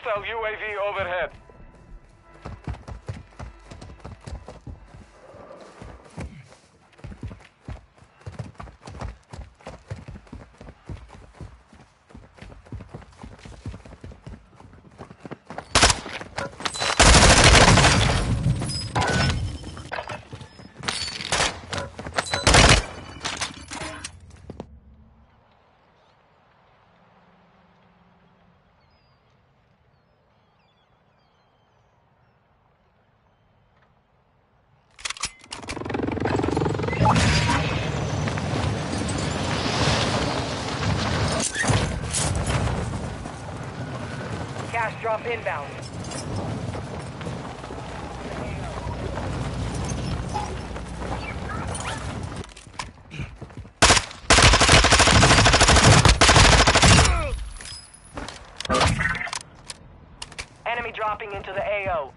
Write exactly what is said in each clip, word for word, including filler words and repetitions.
Hostile U A V overhead. Cash drop inbound. Enemy dropping into the A O.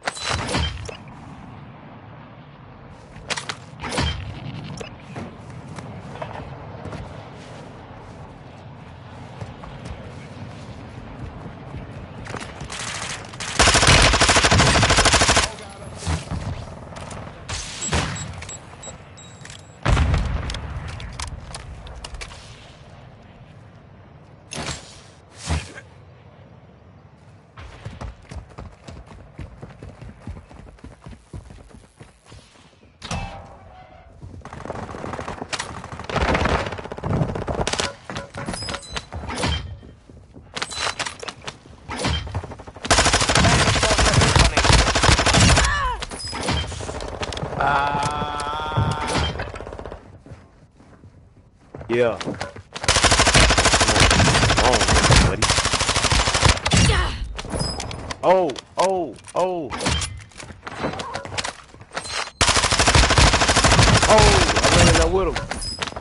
Yeah. Oh, buddy. Oh, oh, oh. Oh, I ran in there with him.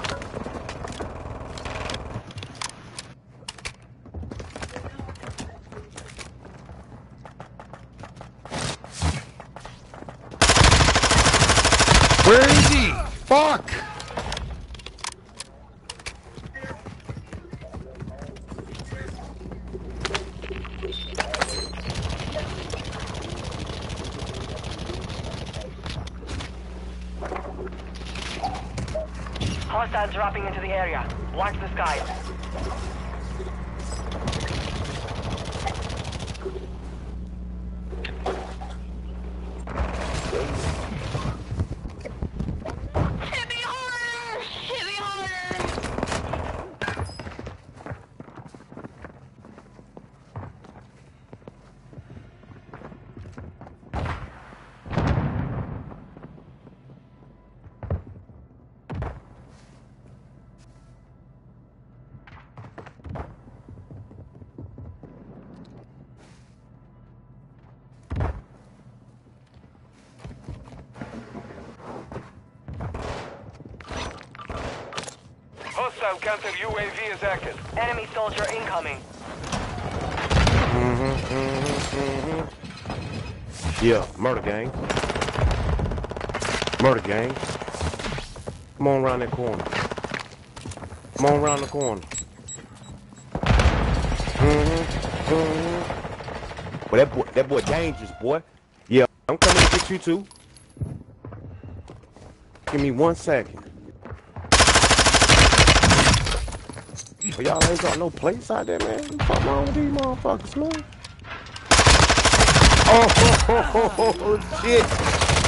Where is he? Fuck! Hostiles dropping into the area. Watch the skies. Hit me harder! Hit me harder! Hostile counter U A V is active. Enemy soldier incoming. Mm-hmm, mm-hmm, mm-hmm. Yeah, murder gang. Murder gang. Come on around that corner. Come on around the corner. Mm-hmm, mm-hmm. Well, that boy, that boy dangerous, boy. Yeah, I'm coming to get you too. Give me one second. But y'all ain't got no place out there, man. What the fuck wrong with these motherfuckers, man? Oh, oh, oh, oh, oh shit.